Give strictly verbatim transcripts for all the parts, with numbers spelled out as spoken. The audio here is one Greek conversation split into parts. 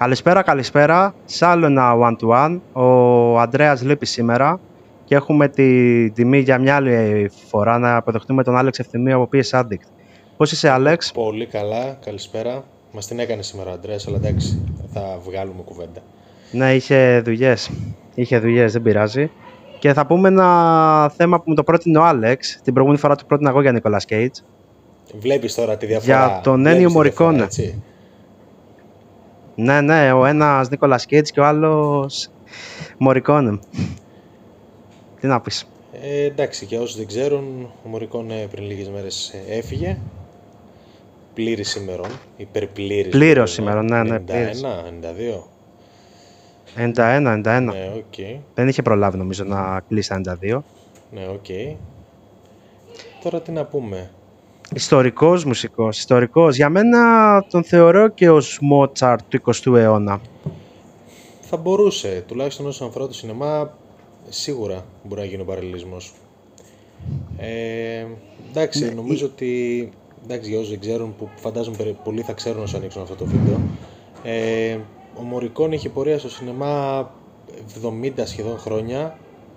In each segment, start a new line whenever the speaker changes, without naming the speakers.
Καλησπέρα, καλησπέρα. Σε άλλο ένα one to one. Ο Ανδρέας λείπει σήμερα και έχουμε τη τιμή για μια άλλη φορά να αποδεχτούμε τον Άλεξ Ευθυμίου από πι ες Addict. Πώς είσαι, Άλεξ?
Πολύ καλά, καλησπέρα. Μας την έκανε σήμερα ο Ανδρέας, αλλά εντάξει, θα βγάλουμε κουβέντα.
Ναι, είχε δουλειές. Είχε δουλειές, δεν πειράζει. Και θα πούμε ένα θέμα που μου το πρότεινε ο Άλεξ. Την προηγούμενη φορά του πρότεινα εγώ για Νίκολας Κέιτζ.
Βλέπεις τώρα τη διαφορά.
Για τον Ennio Morricone. Ναι, ναι, ο ένας Νίκολας Κέιτζ και ο άλλος Morricone. Τι να πεις?
Ε, εντάξει, για όσους δεν ξέρουν, ο Morricone πριν λίγες μέρες έφυγε. Πλήρης σήμερον, υπερπλήρης.
Πλήρως σήμερον, ναι, ναι.
ενενήντα ένα, ενενήντα δύο.
ενενήντα ένα, ενενήντα ένα.
Ναι, οκ. Okay.
Δεν είχε προλάβει νομίζω να κλείσει τα ενενήντα δύο.
Ναι, οκ. Okay. Τώρα τι να πούμε.
Ιστορικός μουσικός, ιστορικός. Για μένα τον θεωρώ και ως Μότσαρτ του εικοστού αιώνα.
Θα μπορούσε, τουλάχιστον όσον αφορά το σινεμά, σίγουρα μπορεί να γίνει ο παραλληλισμός. Ε, εντάξει, ναι, νομίζω ή... ότι, εντάξει, για όσους δεν ξέρουν, που φαντάζομαι πολλοί θα ξέρουν όσο ανοίξουν αυτό το βίντεο, ε, ο Morricone έχει πορεία στο σινεμά εβδομήντα σχεδόν χρόνια,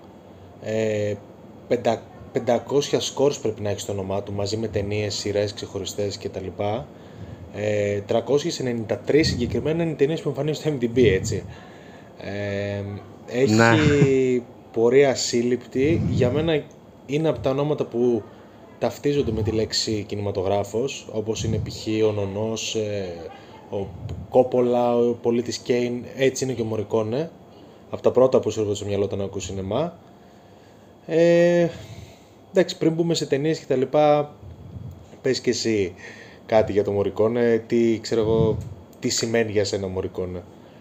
ε, πεντακόσια scores πρέπει να έχει στο όνομά του, μαζί με ταινίες, σειρές, ξεχωριστές κτλ. Ε, τριακόσιες ενενήντα τρεις συγκεκριμένα είναι οι ταινίες που εμφανίζουν στο εμ ντι μπι, έτσι. Ε, έχει ναι. πορεία ασύλληπτη. Για μένα είναι από τα ονόματα που ταυτίζονται με τη λέξη κινηματογράφος, όπως είναι π.χ. ο Νονός, ο Κόπολα, ο πολίτης Κέιν. Έτσι είναι και ο Morricone, από τα πρώτα που σου έρχονται στο μυαλό όταν ακούς σινεμά. Ε, εντάξει, πριν μπούμε σε ταινίες και τα λοιπά, πες και εσύ κάτι για το Morricone, τι, ξέρω εγώ, τι σημαίνει για σένα ο Morricone.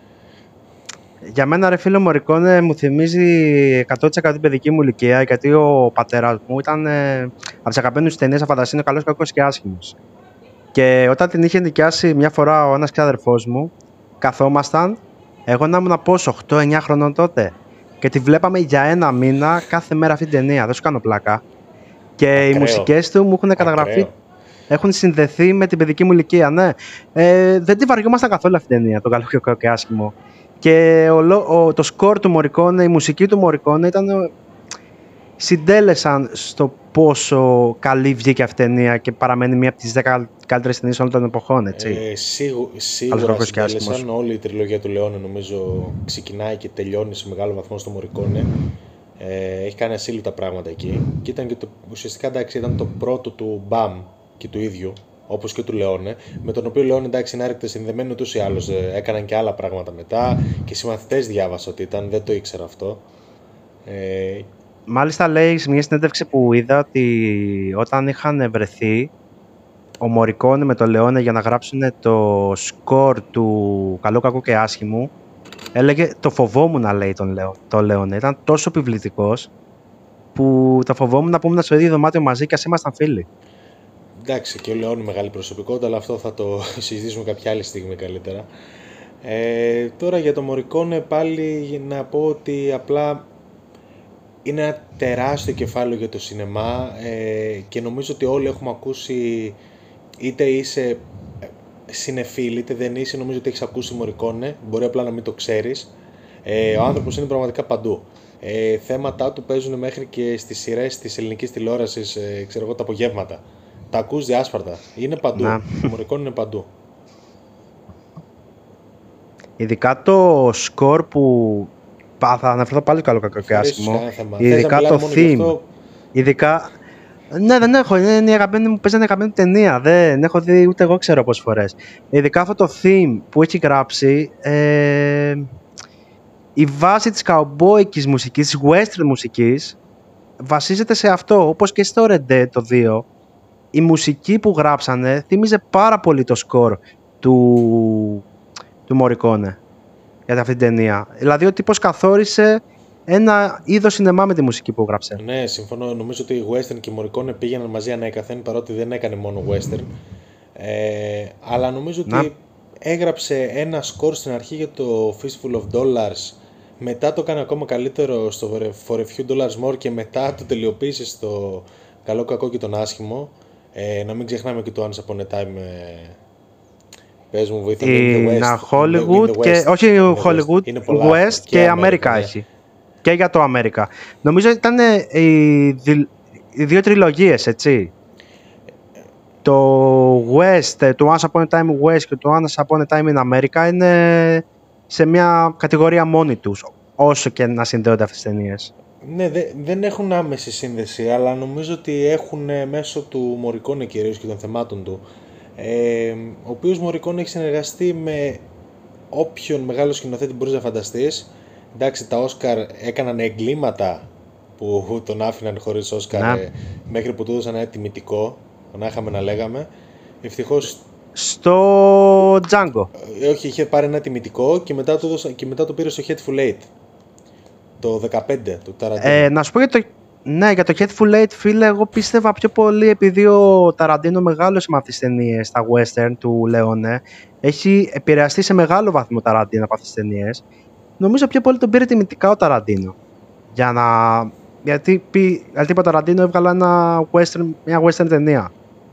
Για μένα, ρε φίλο, ο Morricone μου θυμίζει εκατό τοις εκατό την παιδική μου ηλικία, γιατί ο πατέρας μου ήταν ε, από τις αγαπημένες ταινίες να φανταστεί, είναι καλός, κακός και άσχημος. Και όταν την είχε νοικιάσει μια φορά ο ένας ξάδερφός μου, καθόμασταν, εγώ να ήμουν πόσο, οκτώ εννιά χρονών τότε, και τη βλέπαμε για ένα μήνα κάθε μέρα αυτή την ταινία, δεν σου κάνω πλάκα. Και ακραίο. Οι μουσικές του μου έχουν καταγραφεί, ακραίο. Έχουν συνδεθεί με την παιδική μου ηλικία, ναι. Ε, δεν τη βαριόμασταν καθόλου αυτή την ταινία, το καλό και, και άσχημο. Και ο, ο, το σκορ του Morricone, η μουσική του Morricone ήταν, συντέλεσαν στο πόσο καλή βγήκε αυτή η ταινία και παραμένει μία από τις δέκα καλύτερες ταινίες όλων των εποχών, έτσι.
Ε, σίγου, σίγουρα συντέλεσαν. Όλη η τριλογία του Λεόνε νομίζω ξεκινάει και τελειώνει σε μεγάλο βαθμό στο Morricone. Ε, έχει κάνει ασύλληπτα πράγματα εκεί. Και ήταν και το, ουσιαστικά εντάξει, ήταν το πρώτο του μπαμ και του ίδιου, όπως και του Λεόνε, με τον οποίο Λεόνε εντάξει είναι άρρηκτα συνδεμένοι ούτως ή άλλως. Ε, έκαναν και άλλα πράγματα μετά και συμμαθητές διάβασα ότι ήταν, δεν το ήξερα αυτό. Ε,
Μάλιστα λέει σε μια συνέντευξη που είδα ότι όταν είχαν βρεθεί ο Morricone με τον Λεόνε για να γράψουν το σκορ του Καλό, Κακό και Άσχημου, έλεγε το φοβόμουν να λέει τον Λεό, το Λεόνε. Ήταν τόσο επιβλητικός που το φοβόμουν να πούμε στο ίδιο δωμάτιο μαζί και ας ήμασταν φίλοι.
Εντάξει, και ο Λεόνε μεγάλη προσωπικότητα, αλλά αυτό θα το συζητήσουμε κάποια άλλη στιγμή καλύτερα. Ε, τώρα για το Morricone πάλι να πω ότι απλά είναι ένα τεράστιο κεφάλαιο για το σινεμά ε, και νομίζω ότι όλοι έχουμε ακούσει, είτε είσαι συνεφίλ είτε δεν είσαι, νομίζω ότι έχεις ακούσει Morricone, μπορεί απλά να μην το ξέρεις. Ε, ο άνθρωπος είναι πραγματικά παντού. Ε, θέματα του παίζουν μέχρι και στις σειρές της ελληνικής τηλεόρασης, ε, ξέρω εγώ, τα απογεύματα. Τα ακούς διάσπαρτα. Είναι παντού.
Να.
Ο Morricone είναι παντού.
Ειδικά το σκορ που... Θα αναφερθώ πάλι καλό, κακό και άσχημο. Ειδικά το theme. Ειδικά... Ναι, δεν έχω. Είναι η αγαπημένη μου, παίζει, αγαπημένη μου ταινία. Δεν έχω δει ούτε εγώ ξέρω πόσες φορές. Ειδικά αυτό το theme που έχει γράψει, ε, η βάση της καουμπόικης μουσικής, της western μουσικής, βασίζεται σε αυτό. Όπως και στο Red Dead το δύο, η μουσική που γράψανε θύμιζε πάρα πολύ το σκορ του, του Morricone για αυτή την ταινία. Δηλαδή ο τύπος καθόρισε ένα είδος σινεμά με τη μουσική που γράψε.
Ναι, συμφωνώ. Νομίζω ότι η western και η Morricone πήγαιναν μαζί ανέκαθεν, παρότι δεν έκανε μόνο western. Ε, αλλά νομίζω
Να.
ότι έγραψε ένα σκορ στην αρχή για το Fistful of Dollars, μετά το έκανε ακόμα καλύτερο στο For a Few Dollars More και μετά το τελειοποίησε στο Καλό, Κακό και τον Άσχημο. Ε, να μην ξεχνάμε και το Once Upon a Time. Πες μου, βοήθεια.
Είναι Hollywood και. Όχι Hollywood, West και America έχει. Και για το America. Νομίζω ότι ήταν οι, δι... οι δύο τριλογίες, έτσι. Το West, το Once Upon a Time West και το Once Upon a Time in America είναι σε μια κατηγορία μόνοι τους, όσο και να συνδέονται αυτές τις ταινίες.
Ναι, δε, δεν έχουν άμεση σύνδεση, αλλά νομίζω ότι έχουν μέσω του Morricone κυρίως και των θεμάτων του. Ε, ο οποίος Morricone έχει συνεργαστεί με όποιον μεγάλο σκηνοθέτη μπορείς να φανταστείς. Εντάξει, τα Όσκαρ έκαναν εγκλήματα που τον άφηναν χωρίς Όσκαρ, ε, μέχρι που του έδωσαν ένα τιμητικό, να είχαμε να λέγαμε. Ευτυχώς
στο Django.
Ε, όχι, είχε πάρει ένα τιμητικό και μετά το, έδωσαν, και μετά το πήρε στο Hateful Eight. Το δεκαπέντε του Tarantino.
Ε, να σου πω για το, ναι, για το Hateful Eight, φίλε, εγώ πίστευα πιο πολύ επειδή ο Ταραντίνο μεγάλωσε με αυτές τις ταινίες, τα western του Λεόνε. Έχει επηρεαστεί σε μεγάλο βαθμό Ταραντίνο από αυτές τις ταινίες. Νομίζω πιο πολύ τον πήρε τιμητικά ο Ταραντίνο. Για να... Γιατί, γιατί ο Ταραντίνο έβγαλε ένα western, μια western ταινία.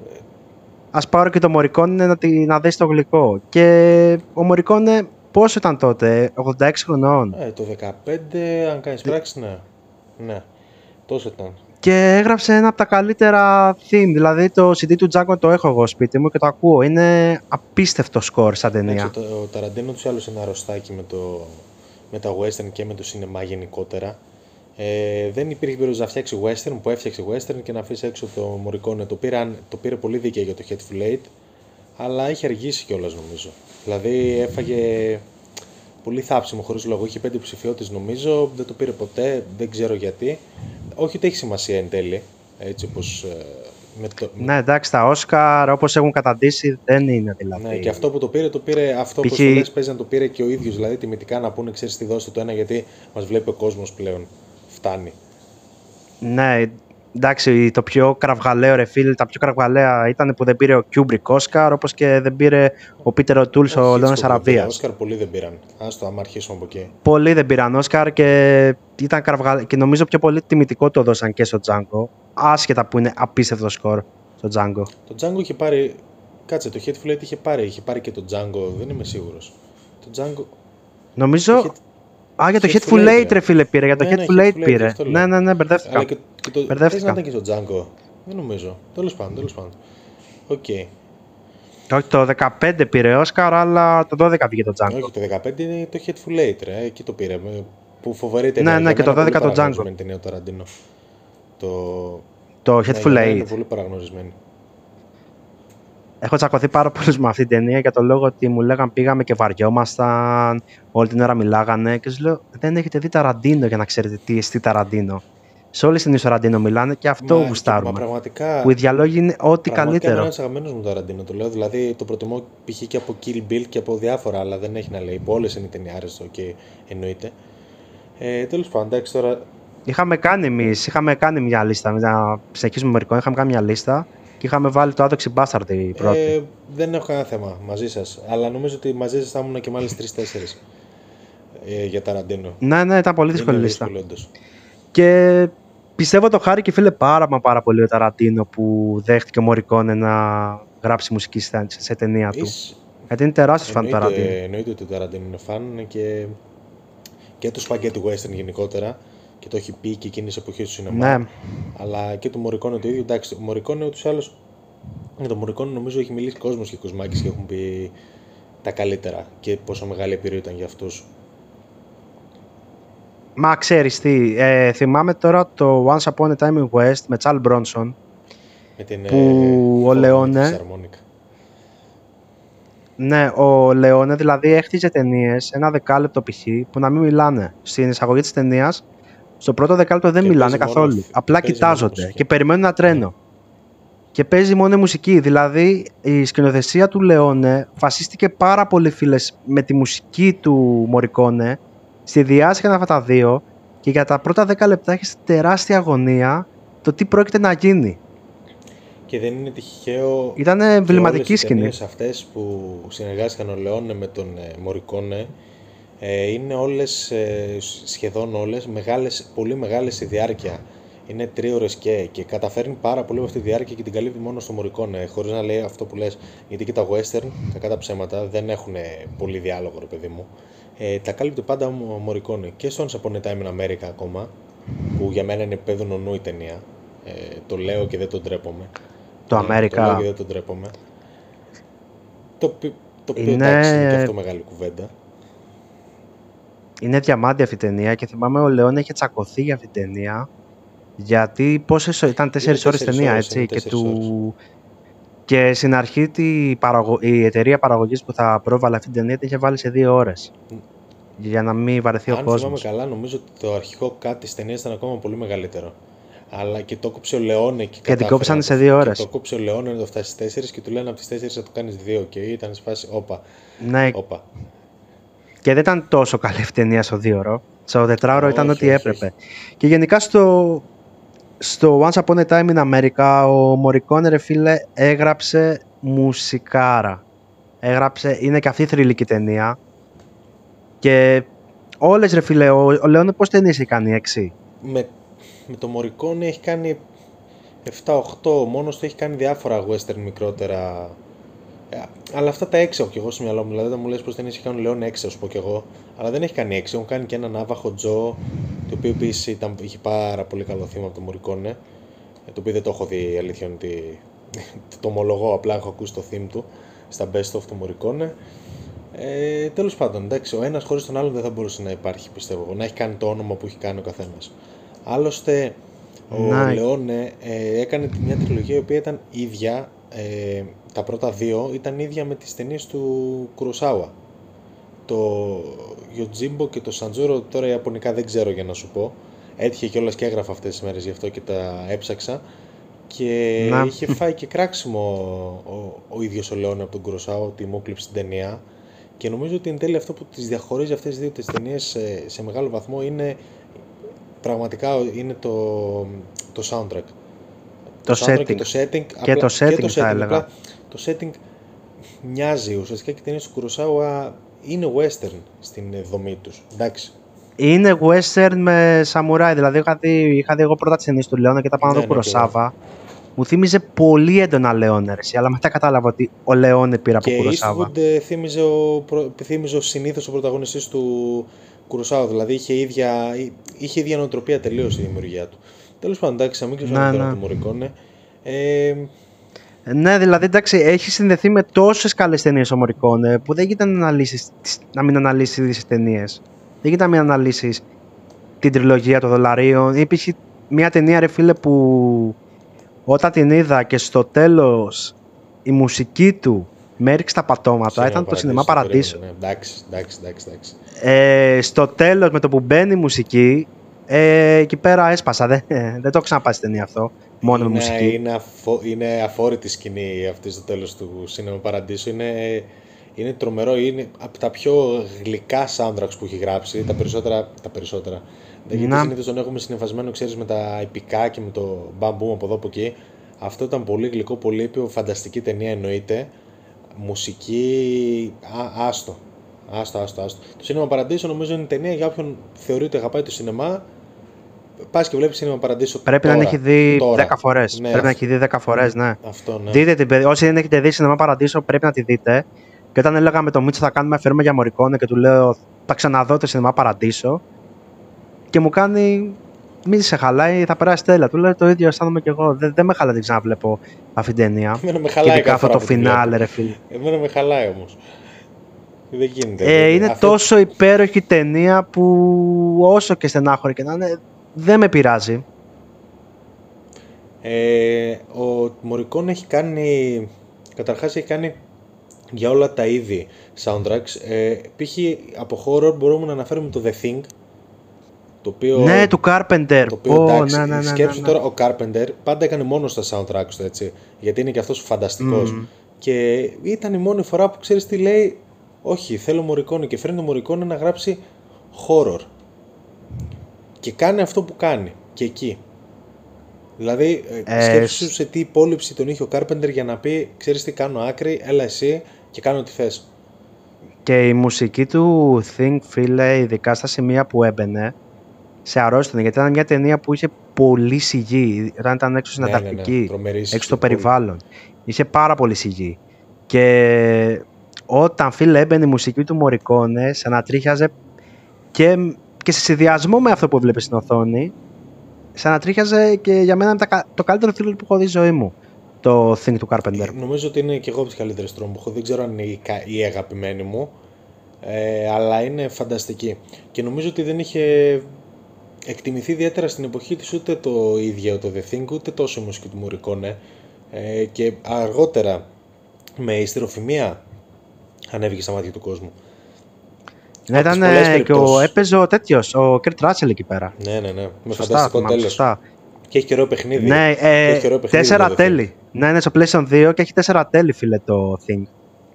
Ας πάρω και το Morricone να, να δεις το γλυκό. Και ο Morricone πόσο ήταν τότε, ογδόντα έξι χρονών.
Ε, το δεκαπέντε, αν κάνεις πράξη, ναι. Ναι, τόσο ήταν.
Και έγραψε ένα από τα καλύτερα theme, δηλαδή το σι ντι του Django το έχω εγώ σπίτι μου και το ακούω. Είναι απίστευτο σκορ σαν ταινία.
Έτσι, ο Ταραντίνο τους άλλους είναι αρρωστάκι με, το, με τα western και με το σινεμά γενικότερα. Ε, δεν υπήρχε περίπτωση να φτιάξει western, που έφτιαξε western και να αφήσει έξω το Morricone. Το πήρε, το πήρε πολύ δίκαια για το Hateful Eight, αλλά είχε αργήσει κιόλας νομίζω. Δηλαδή έφαγε πολύ θάψιμο χωρίς λόγο. Είχε πέντε ψηφιότητες νομίζω, δεν το πήρε ποτέ, δεν ξέρω γιατί. Όχι ότι έχει σημασία εν τέλει, έτσι όπως... Με το...
Ναι, εντάξει, τα Όσκαρ όπως έχουν καταντήσει δεν είναι δηλαδή.
Ναι, και αυτό που το πήρε, το πήρε αυτό που
Π.χ.
λες, παίζει να το πήρε και ο ίδιος, δηλαδή τιμητικά να πούνε, ξέρεις τι, δώστε το ένα γιατί μας βλέπει ο κόσμος πλέον. Φτάνει.
Ναι, εντάξει, το πιο κραυγαλαίο ρε φίλε, τα πιο κραυγαλαία ήταν που δεν πήρε ο Kubrick Όσκαρ, όπως και δεν πήρε ο Πίτερ Οτούλ ο Λεόνας Αραβίας.
Όσκαρ πολλοί δεν πήραν. Άστο, άμα αρχίσουμε από εκεί.
Πολλοί δεν πήραν Όσκαρ και, ήταν κραυγα... και νομίζω πιο πολύ τιμητικό το δώσαν και στο Django. Άσχετα που είναι απίστευτο σκορ στο Django.
Το Django είχε πάρει. Κάτσε, το Hateful Eight είχε πάρει, είχε πάρει και το Django, δεν είμαι σίγουρος. Το Django.
Νομίζω.
Είχε...
Α, για το Hateful Eight ρε φίλε πήρε, για το ναι, Hateful Eight πήρε. Ναι, ναι, ναι, μπερδεύτηκα.
Αλλά και, και το... μπερδεύτηκα. να ήταν και στο Django. Δεν νομίζω. Τέλος πάντων, τέλος πάντων. Οκ. Okay.
Όχι, το δεκαπέντε πήρε Όσκαρ, αλλά το δώδεκα βγήκε το Django.
Όχι, το δεκαπέντε είναι το Hateful Eight, ρε. Εκεί το πήρε. Που φοβερή ταινία.
Ναι, ναι, και το δώδεκα το Django.
Ταινία, το Tarantino. Το,
το Hateful Eight.
Είναι πολύ παραγνωρισμένη.
Έχω τσακωθεί πάρα πολύ με αυτή την ταινία για το λόγο ότι μου λέγαν πήγαμε και βαριόμασταν, όλη την ώρα μιλάγανε και σου λέω δεν έχετε δει Ταραντίνο για να ξέρετε τι εστί Ταραντίνο. Σε όλες τις ταινίες Ταραντίνο μιλάνε και αυτό μα, γουστάρουμε.
Μα πραγματικά,
που οι διαλόγοι είναι ό,τι καλύτερο.
Είναι ένας αγαπημένος μου Ταραντίνο, το λέω. Δηλαδή το προτιμώ π.χ. και από Kill Bill και από διάφορα, αλλά δεν έχει να λέει. Που όλες είναι ταινιάρες, και εννοείται. Ε, τέλος πάντων, εντάξει τώρα.
Είχαμε κάνει εμείς, είχαμε κάνει μια λίστα. Να συνεχίσουμε με μερικών, είχαμε κάνει μια λίστα. Και είχαμε βάλει το Άδοξη Μπάσταρντ η πρώτη.
Ε, δεν έχω κανένα θέμα μαζί σας. Αλλά νομίζω ότι μαζί σας θα ήμουν και μάλιστα τρεις τέσσερις ε, για Ταραντίνο.
Ναι, ναι, ήταν πολύ δύσκολη λίστα. Και πιστεύω το χάρη και φίλε πάρα μα πάρα πολύ ο Ταραντίνο που δέχτηκε ο Morricone να γράψει μουσική σε, σε ταινία του. Εις... Γιατί είναι τεράστιος φαν του Ταραντίνο.
Εννοείται ότι ο Ταραντίνο είναι φαν και, και του Spaghetti Western γενικότερα. Και το έχει πει και εκείνη τη εποχή του σινεμά. Ναι. Αλλά και του Morricone το ίδιο. Εντάξει, ο Morricone ούτως ή άλλως. Για τον Morricone νομίζω έχει μιλήσει κόσμος και κοσμάκης και έχουν πει τα καλύτερα και πόσο μεγάλη εμπειρία ήταν για αυτούς.
Μα ξέρεις τι, ε, θυμάμαι τώρα το Once Upon a Time in West με Charles Bronson.
Με την
που ε, ο Λεόνε. Ναι, ο Λεόνε δηλαδή έχτιζε ταινίες ένα δεκάλεπτο π.χ. που να μην μιλάνε. Στην εισαγωγή της ταινίας. Στο πρώτο δεκάλεπτο δεν και μιλάνε καθόλου. Μόνο, απλά κοιτάζονται και περιμένουν ένα τρένο. Ναι. Και παίζει μόνο μουσική. Δηλαδή η σκηνοθεσία του Λεόνε βασίστηκε πάρα πολύ φίλες με τη μουσική του Morricone. Σχεδιάστηκαν αυτά τα δύο και για τα πρώτα δέκα λεπτά έχει τεράστια αγωνία το τι πρόκειται να γίνει.
Και δεν είναι τυχαίο.
Ήταν εμβληματική σκηνή.
Οι ταινίες αυτές που συνεργάστηκαν ο Λεόνε με τον Morricone. Είναι όλες, σχεδόν όλες, μεγάλες, πολύ μεγάλες στη διάρκεια. είναι τρίωρες και, και καταφέρνει πάρα πολύ με αυτή τη διάρκεια και την καλύπτει μόνο στο Morricone, χωρίς να λέει αυτό που λες. Γιατί και τα western, κακά τα ψέματα, δεν έχουν πολύ διάλογο, ρε παιδί μου. Ε, τα κάλυπτε πάντα ο Morricone. Και στο Once Upon a Time in America ακόμα, που για μένα είναι παιδου νονού η ταινία. Ε, το λέω και δεν τον τρέπομαι.
Το
ε,
America.
Το λέω και δεν τον τρέπομαι. Το, το οποίο
είναι...
εντάξει, είναι και αυτό μεγάλη κουβέντα.
Είναι διαμάντια αυτή η ταινία και θυμάμαι ο Λεόν είχε τσακωθεί για αυτή την ταινία. Γιατί πόσες ήταν τέσσερις ώρες ταινία, έτσι. Και, του... και στην αρχή τη παραγω... η εταιρεία παραγωγής που θα πρόβαλε αυτή την ταινία την είχε βάλει σε δύο ώρες. Mm. Για να μην βαρεθεί
Αν
ο κόσμος. Αν
θυμάμαι καλά, νομίζω ότι το αρχικό cut της ταινίας ήταν ακόμα πολύ μεγαλύτερο. Αλλά και το κόψε ο Λεόνε και,
και την κόψανε σε δύο ώρες.
Και το κόψε ο Λεόνε να το φτάσει στις τέσσερις και του λένε από τις τέσσερις θα το κάνεις δύο. Και ήταν σε φάση, όπα.
Ναι.
Όπα.
Και δεν ήταν τόσο καλή αυτή η ταινία στο δύο ώρο. Στο τετράωρο ήταν ό,τι
όχι,
έπρεπε.
Όχι.
Και γενικά στο, στο Once Upon a Time in America ο Morricone, ρε φίλε, έγραψε μουσικάρα. Έγραψε, είναι και αυτή η θρυλική ταινία. Και όλες, ρε φίλε, ο, ο Λέωνε πώς ταινίες έχει κάνει, έξι.
Με, με το Morricone έχει κάνει επτά οκτώ, μόνος του έχει κάνει διάφορα western μικρότερα. Αλλά αυτά τα έξι έχω κι εγώ στο μυαλό μου. Δηλαδή, όταν μου λες πως ταινίες έχει κάνει Λέων έξι, σου πω κι εγώ. Αλλά δεν έχει κάνει έξι. Έχουν κάνει και ένα Ναύαχο Τζο, το οποίο επίσης είχε πάρα πολύ καλό θύμα από το Morricone. Το οποίο δεν το έχω δει, η αλήθεια είναι ότι το ομολογώ. Απλά έχω ακούσει το theme του στα best of του Morricone. Ε, τέλος πάντων, εντάξει, ο ένας χωρίς τον άλλον δεν θα μπορούσε να υπάρχει, πιστεύω εγώ. Να έχει κάνει το όνομα που έχει κάνει ο καθένας. Άλλωστε, ο
Ναι.
Λεόνε ε, έκανε μια τριλογία η οποία ήταν ίδια. Ε, τα πρώτα δύο ήταν ίδια με τις ταινίες του Κουροσάουα. Το Yojimbo και το Sanjuro, τώρα ιαπωνικά δεν ξέρω για να σου πω. Έτυχε κιόλας και έγραφα αυτές τις μέρες γι' αυτό και τα έψαξα. Και
Να.
είχε φάει και κράξιμο ο, ο, ο ίδιος ο Λεόνε από τον Κουροσάουα ότι μου κλείψε την ταινία. Και νομίζω ότι εν τέλει αυτό που τις διαχωρίζει αυτές τις δύο τις ταινίες σε, σε μεγάλο βαθμό είναι πραγματικά είναι το, το soundtrack.
Το,
το
setting.
Και το setting,
και
απλά,
το setting,
και το setting
θα έλεγα.
απλά, το setting μοιάζει ουσιαστικά και οι ταινίες του Κουροσάουα είναι western στην δομή τους. Εντάξει.
Είναι western με σαμουράι. Δηλαδή είχα δει, είχα δει εγώ πρώτα τις ταινίες του Λέωνα και τα πάνω
Ναι,
του
ναι,
Κουροσάβα. Μου θύμιζε πολύ έντονα Λέωνε, αλλά μετά κατάλαβα ότι ο Λέωνε πήρε από Κουροσάβα.
Και Eastwood θύμιζε ο, θύμιζε ο συνήθως ο πρωταγωνιστής του Κουροσάουα. Δηλαδή είχε ίδια, είχε ίδια νοοτροπία τελείως η δημιουργία του. Τέλος πάντων, εντάξει, να μην κλείσουμε
ναι,
το
ναι.
του Morricone. Ε,
Ναι, δηλαδή εντάξει, έχει συνδεθεί με τόσες καλές ταινίες ο Morricone που δεν γίνεται να, αναλύσεις, να μην αναλύσεις τις ταινίες. Δεν γίνεται να μην αναλύσεις την τριλογία των δολαρίων. Υπήρχε μια ταινία, ρε φίλε, που όταν την είδα και στο τέλος η μουσική του με έριξε τα πατώματα, ήταν το Σινεμά Παραντήσο.
Ναι. Εντάξει, εντάξει, εντάξει, εντάξει.
Ε, στο τέλος, με το που μπαίνει η μουσική, ε, εκεί πέρα έσπασα. Δεν, δεν το έχω ξαναπάσει ταινία αυτό. Μόνο
είναι,
με μουσική.
Είναι, αφο, είναι αφόρητη σκηνή αυτή στο τέλος του Σινεμά Παραντήσο. Είναι, είναι τρομερό. Είναι από τα πιο γλυκά soundtracks που έχει γράψει. Τα περισσότερα. Τα περισσότερα. Γιατί συνήθως τον έχουμε συνεφασμένο, ξέρεις, με τα επικά και με το μπαμπούμ από εδώ από εκεί. Αυτό ήταν πολύ γλυκό, πολύ ήπιο, φανταστική ταινία εννοείται. Μουσική. Α, άστο. Άστο, άστο, άστο. Το Σινεμά Παραντήσο νομίζω είναι ταινία για όποιον θεωρεί ότι αγαπάει το σινεμά. Πας και βλέπεις Σινεμά Παραντήσο.
Πρέπει
τώρα,
να έχει δει
τώρα.
δέκα φορές.
Ναι,
πρέπει να έχει δει δέκα φορές, ναι.
Αυτό, ναι.
Δείτε την παιδεία. Όσοι δεν έχετε δει Σινεμά Παραντήσο, πρέπει να τη δείτε. Και όταν έλεγα με τον Μίτσο θα κάνουμε αφιέρωμα για Morricone και του λέω θα ξαναδώ το Σινεμά Παραντήσο. Και μου κάνει, μη σε χαλάει, θα περάσει τέλεια. Του λέω το ίδιο αισθάνομαι κι εγώ. Δεν, δεν με χαλάει να ξαναβλέπω αυτή την ταινία.
Εμένα με χαλάει.
Και ειδικά αυτό το φινάλε, ρε φίλε.
Εμένα με χαλάει όμως. Δεν γίνεται.
Ε, είναι
αυτό...
τόσο υπέροχη ταινία που όσο και στενάχωρη και να είναι, δεν με πειράζει.
Ε, ο Morricone έχει κάνει, καταρχάς έχει κάνει για όλα τα είδη soundtracks. Ε, π.χ. από horror μπορούμε να αναφέρουμε το The Thing. Το οποίο,
ναι, του Carpenter.
Το οποίο,
oh,
εντάξει,
ναι, ναι, ναι,
σκέψου
ναι, ναι.
τώρα, ο Carpenter πάντα έκανε μόνο στα soundtracks του, έτσι. Γιατί είναι και αυτός φανταστικός. Mm. Και ήταν η μόνη φορά που ξέρεις τι λέει. Όχι, θέλω Morricone, και φέρνει το Morricone να γράψει horror. Και κάνει αυτό που κάνει. Και εκεί. Δηλαδή, ε, σκέψου σε τι υπόλοιψη τον είχε ο Carpenter για να πει, ξέρεις τι, κάνω άκρη, έλα εσύ και κάνω ό,τι θες.
Και η μουσική του Think, φίλε, ειδικά στα σημεία που έμπαινε, σε αρρώστηνε, γιατί ήταν μια ταινία που είχε πολύ σιγή. Όταν ήταν έξω στην
Ναι,
Ανταρκτική,
ναι, ναι. Τρομερή
έξω στο
σιγή,
περιβάλλον. Είχε πάρα πολύ σιγή. Και όταν φίλε έμπαινε η μουσική του Μωρικόνε, σε ανατρίχιαζε και, και σε συνδυασμό με αυτό που έβλεπε στην οθόνη, σε ανατρίχιαζε και για μένα είναι τα- το καλύτερο thriller που έχω δει στη ζωή μου. Το Thing του Carpenter.
Νομίζω ότι είναι και εγώ από τις καλύτερες τρόμου που έχω. Δεν ξέρω αν είναι η, κα- η αγαπημένη μου, ε, αλλά είναι φανταστική. Και νομίζω ότι δεν είχε εκτιμηθεί ιδιαίτερα στην εποχή της ούτε το ίδιο το The Thing, ούτε τόσο η μουσική του Μωρικόνε. Ε, και αργότερα με ιστεροφημία ανέβηκε στα μάτια του κόσμου.
Ναι,
Από τις
ήταν
πολλές
ε, και ο,
περιπτώσεις.
έπαιζε ο τέτοιος, ο Kurt Russell εκεί πέρα.
Ναι, ναι, ναι. Με
Σωστά,
φανταστικό
θυμάμαι,
τέλος.
σωστά.
Και έχει καιρό παιχνίδι.
Ναι,
Και
ε,
έχει καιρό παιχνίδι
τέσσερα
το The Thing.
τέλη. Ναι, είναι στο PlayStation δύο και έχει τέσσερα τέλη, φίλε, το Thing.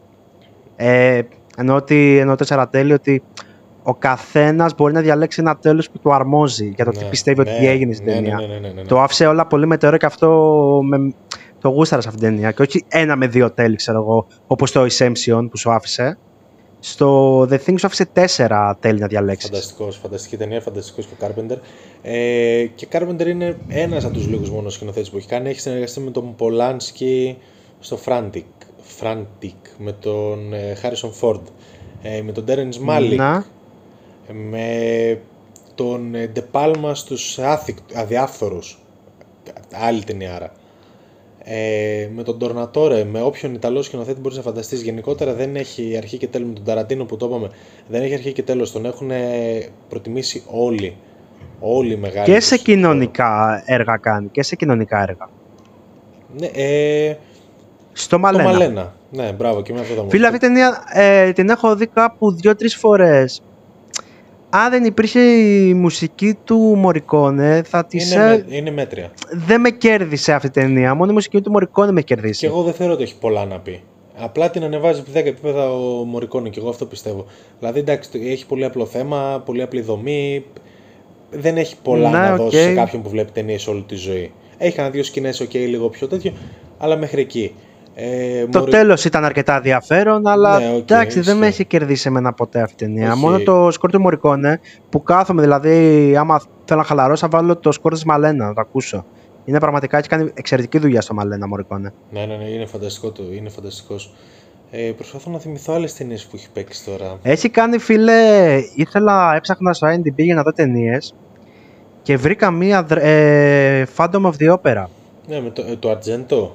Ε, εννοώ, ότι, εννοώ τέσσερα τέλη ότι ο καθένας μπορεί να διαλέξει ένα τέλος που του αρμόζει για το τι
Ναι,
πιστεύει
ναι,
ότι έγινε στην
ναι,
ταινία.
ναι, ναι, ναι, ναι, ναι.
Το άφησε όλα πολύ μετέωρο και αυτό με, το γούσταρα σε αυτήν την ταινία. Και όχι ένα με δύο τέλη, ξέρω εγώ, όπως το Ascension που σου άφησε. Στο The Thing σου άφησε τέσσερα τέλη να διαλέξεις.
Φανταστικός, φανταστική ταινία, φανταστικός και ο Carpenter. Ε, και Carpenter είναι ένας από τους λίγους μόνο σκηνοθέτες που έχει κάνει. Έχει συνεργαστεί με τον Polanski στο Frantic, Frantic με τον ε, Harrison Ford, ε, με τον Terrence Malick,
Να.
με τον ε, De Palma στους άθικ- αδιάφθορους. Άλλη ταινιάρα. Ε, με τον Τορνατόρε, με όποιον Ιταλό σκηνοθέτη μπορείς να φανταστείς. Γενικότερα δεν έχει αρχή και τέλος. Με τον Ταραντίνο που το είπαμε, δεν έχει αρχή και τέλος. Τον έχουν προτιμήσει όλοι. Όλοι οι μεγάλοι.
Και σε
τους.
κοινωνικά έργα κάνει. Και σε κοινωνικά έργα.
Ναι, ε,
Στο
το
Μαλένα.
Μαλένα. Ναι, μπράβο, και με αυτό το μου.
Φίλε, αυτή την ταινία ε, την έχω δει κάπου δύο-τρεις φορές. Αν δεν υπήρχε η μουσική του Μωρικόνε, θα τη
είναι,
σε...
με- είναι μέτρια.
δεν με κέρδισε αυτή η ταινία. Μόνο η μουσική του Μωρικόνε με κερδίσει.
Και εγώ δεν θεωρώ ότι έχει πολλά να πει. Απλά την ανεβάζει από δέκα επίπεδα ο Μωρικόνε και εγώ αυτό πιστεύω. Δηλαδή, εντάξει, το- έχει πολύ απλό θέμα, πολύ απλή δομή. Δεν έχει πολλά
Ναι,
να
οκ.
δώσει σε κάποιον που βλέπει ταινίες όλη τη ζωή. Έχει ένα δύο σκηνές, ok, λίγο πιο τέτοιο, αλλά μέχρι εκεί. Ε,
Το
Μωρι-
τέλος ήταν αρκετά ενδιαφέρον, αλλά
Ναι, οκ,
εντάξει, δεν με
ισχύει.
έχει κερδίσει εμένα ποτέ αυτή η ταινία.
Όχι.
Μόνο το σκορ του Μωρικόνε που κάθομαι, δηλαδή, άμα θέλω να χαλαρώσω, θα βάλω το σκορ της Μαλένα να το ακούσω. Είναι πραγματικά, έχει κάνει εξαιρετική δουλειά στο Μαλένα Μωρικόνε.
Ναι, ναι, ναι, είναι φανταστικό το, είναι φανταστικός. Ε, προσπαθώ να θυμηθώ άλλες ταινίες που έχει παίξει τώρα.
Έχει κάνει, φίλε, ήθελα, έψαχνα στο άι εμ ντι μπι για να δω ταινίες και βρήκα μία δρ- ε, Phantom of the Opera
Ναι, με το, ε, το Argento.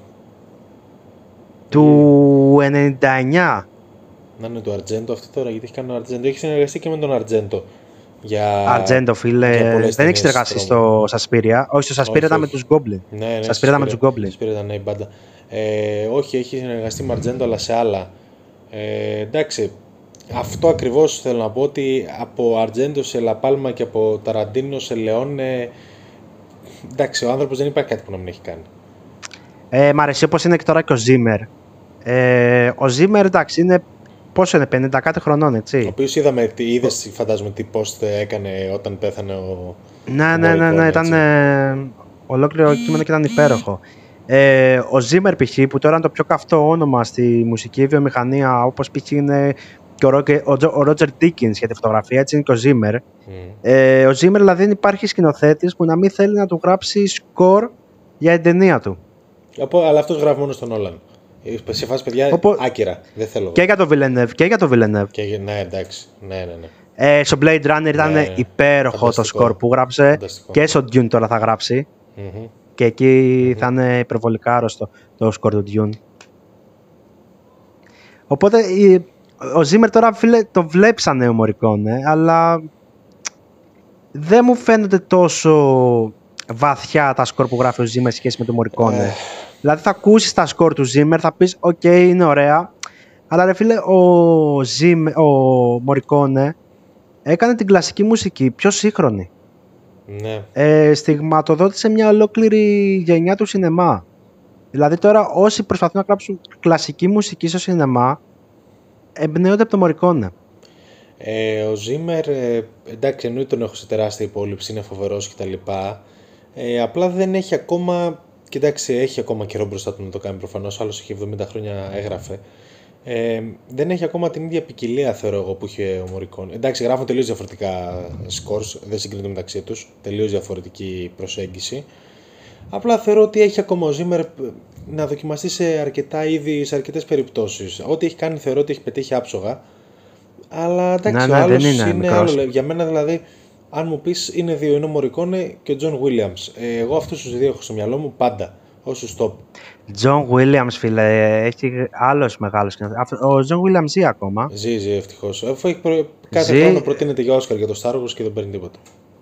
του ενενήντα εννιά.
Να είναι το Argento αυτό τώρα, γιατί έχει κάνει το Argento. Έχει συνεργαστεί και με τον Argento. Για...
Αρτζέντο, φίλε.
για πολλές
Δεν έχει
ταινίες
συνεργαστεί
τρόμου.
στο Σασπίρια. Όχι, στο Σασπίρια
Όχι,
ήταν με
όχι.
τους Goblin.
Ναι, ναι,
Σας πήρα με τους Goblin.
Σας πήρα ήταν ναι, η μπάντα. Ε, όχι, έχει συνεργαστεί με Argento, αλλά σε άλλα. Ε, εντάξει, αυτό ακριβώς θέλω να πω, ότι από Argento σε La Palma και από Tarantino σε Leone, εντάξει, ο άνθρωπος δεν υπάρχει κάτι που να μην έχει κάνει.
Ε, μ' αρέσει όπως είναι και τώρα και ο Ζίμερ. Ε, ο Ζίμερ, εντάξει, είναι. Πόσο είναι, πενήντα κάτι χρονών,
Ο
έτσι.
οποίος είδαμε, τι- είδες φαντάζομαι τι post έκανε όταν πέθανε ο...
Ναι, ναι, ναι, ναι,
Morricone,
ήταν.
έτσι.
Ε, ολόκληρο κείμενο και ήταν υπέροχο. Ε, ο Ζίμερ, π.χ., που τώρα είναι το πιο καυτό όνομα στη μουσική βιομηχανία, όπως π.χ. είναι και ο Ρόκε- ο Τζο- ο Ρότζερ Ντίκινς για τη φωτογραφία, έτσι είναι και ο Ζίμερ.
Μμ.
Ε, ο Ζίμερ, δηλαδή, δεν υπάρχει σκηνοθέτης που να μην θέλει να του γράψει σκορ για την ταινία του.
Από- αλλά αυτός γράφει μόνο στον Όλαν. Σε φάση παιδιά,
Οπό-
άκυρα, δεν θέλω.
Και για το Villeneuve, και για το Villeneuve.
Και, ναι, εντάξει, ναι, ναι, ναι.
Ε, στο Blade Runner ήταν
Ναι,
υπέροχο το
φανταστικό.
σκορ που γράψε.
Φανταστικό.
Και στο Dune τώρα θα γράψει.
Μμμ.
Και εκεί θα είναι υπερβολικά άρρωστο το σκορ του Dune. Οπότε η- ο Ζίμερ τώρα, φίλε, το βλέπει σαν νέο Μωρικόνε, αλλά δεν μου φαίνονται τόσο βαθιά τα σκορ που γράφει ο Ζίμερ σε σχέση με το Μωρικόνε.
Ε.
Δηλαδή θα ακούσεις τα σκορ του Ζίμερ, θα πεις «ΟΚ, είναι ωραία». Αλλά ρε φίλε, ο, Ζίμερ, ο Μωρικόνε έκανε την κλασική μουσική πιο σύγχρονη.
Ναι.
Ε, στιγματοδότησε μια ολόκληρη γενιά του σινεμά. Δηλαδή τώρα όσοι προσπαθούν να γράψουν κλασική μουσική στο σινεμά εμπνέονται από το Μωρικόνε.
Ε, ο Ζίμερ, ε, εντάξει, εννοείται τον έχω σε τεράστια υπόλοιψη, είναι φοβερός κτλ. Ε, απλά δεν έχει ακόμα, κοιτάξτε, έχει ακόμα καιρό μπροστά του να το κάνει προφανώς, άλλος έχει εβδομήντα χρόνια έγραφε. Ε, δεν έχει ακόμα την ίδια ποικιλία, θεωρώ εγώ, που είχε ο Morricone. Εντάξει, γράφουν τελείως διαφορετικά scores, δεν συγκρίνονται μεταξύ τους. Τελείως διαφορετική προσέγγιση. Απλά θεωρώ ότι έχει ακόμα ο Zimmer να δοκιμαστεί σε αρκετά είδη, σε αρκετές περιπτώσεις. Ό,τι έχει κάνει θεωρώ ότι έχει πετύχει άψογα. Αλλά εντάξει,
Ναι,
ο
ναι,
άλλος
δεν είναι,
είναι
μικρός.
άλλο. Για μένα δηλαδή, αν μου πεις είναι δύο, είναι ο Morricone και ο John Williams. Ε, εγώ αυτούς τους δύο έχω στο μυαλό μου πάντα, όσους top.
John Williams, φίλε, έχει άλλος μεγάλος. Ο John Williams ζει ακόμα.
Ζει, ζει ευτυχώς. Αφού έχει προ... κάθε
Ζει.
χρόνο προτείνεται για Όσκαρ για το Star Wars και δεν παίρνει τίποτα.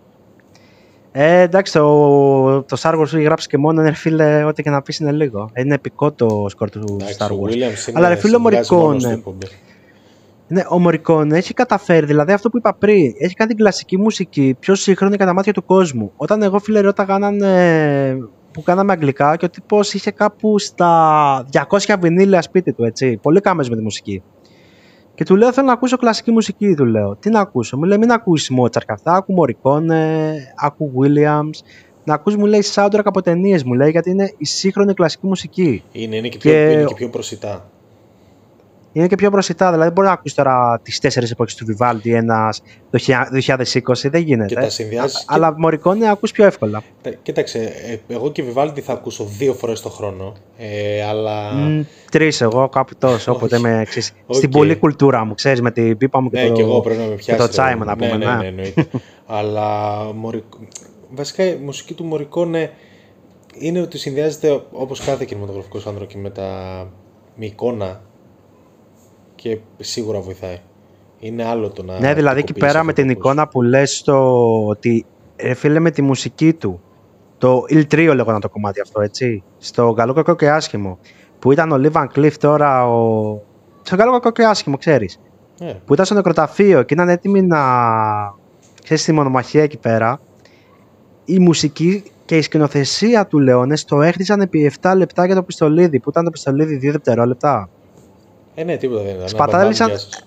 Ε, εντάξει, το, το Star Wars έχει γράψει και μόνο, ρε φίλε, ό,τι και να πεις είναι λίγο. Είναι επικό το σκορ του
Εντάξει,
Star
ο
Wars.
Williams είναι,
Αλλά ρε φίλε, ο
συνδυάζει μόνος του
Morricone,
εκπομπή.
ναι, ο Morricone έχει καταφέρει, δηλαδή αυτό που είπα πριν, έχει κάνει την κλασική μουσική πιο σύγχρονη κατά μάτια του κόσμου. Όταν εγώ, φίλε, ρώταγα έναν ε, που κάναμε αγγλικά και ο τύπος είχε κάπου στα διακόσια βινίλια σπίτι του, έτσι. Πολύ κάμες με τη μουσική. Και του λέω: θέλω να ακούσω κλασική μουσική. Του λέω: τι να ακούσω. Μου λέει: μην ακούσει Mozart και αυτά. Άκου Morricone, άκου Williams. Να ακούς, μου λέει, soundtrack από ταινίες, μου λέει, γιατί είναι η σύγχρονη κλασική μουσική.
Είναι, είναι, και πιο,
Και-
είναι και πιο προσιτά.
Είναι και πιο προσιτά. Δηλαδή, μπορεί να ακούσει τώρα τις τέσσερις εποχές του Vivaldi, ένας το δύο χιλιάδες είκοσι, δεν γίνεται.
Και τα συνδυάζεις και-
Αλλά Morricone ακούς πιο εύκολα.
Τα- Κοίταξε, ε, εγώ και Vivaldi θα ακούσω δύο φορές το χρόνο. Ε, αλλά.
Mm, τρεις εγώ, κάπου τόσο, όποτε
Όχι.
με ξέρεις,
Οκ.
στην πολλή κουλτούρα μου, ξέρεις, με την πίπα μου και
Ναι,
το,
και εγώ πρέπει να με
και
πιάσει.
το
ρε,
τσάιμο, να πούμε.
Ναι, ναι,
ναι.
ναι, εννοείται. Αλλά Morric- βασικά η μουσική του Morricone είναι ότι συνδυάζεται όπως κάθε κινηματογραφικός άνθρωπο και με, τα... με εικόνα και σίγουρα βοηθάει. Είναι άλλο το να.
Ναι, δηλαδή εκεί
τυποποιήσεις
πέρα με
αυτό
την
το πώς.
εικόνα που λες το ότι ρε φίλε με τη μουσική του, το Il Trio λέγονταν το κομμάτι αυτό, έτσι, στο Καλό, Κακό και Άσχημο, που ήταν ο Lee Van Cleef τώρα, ο... στο Καλό, Κακό και Άσχημο, ξέρεις,
Ναι,
που ήταν στο νεκροταφείο και ήταν έτοιμοι να, ξέρεις, στη μονομαχία εκεί πέρα, η μουσική και η σκηνοθεσία του Λεόνες το έχτισαν επί επτά λεπτά για το πιστολίδι, που ήταν το πιστολίδι δύο δευτερόλεπτα.
ε, ναι, τίποτα δεν ήταν.
Σπατάλησαν-
Μπαμπάμ, γεια σας.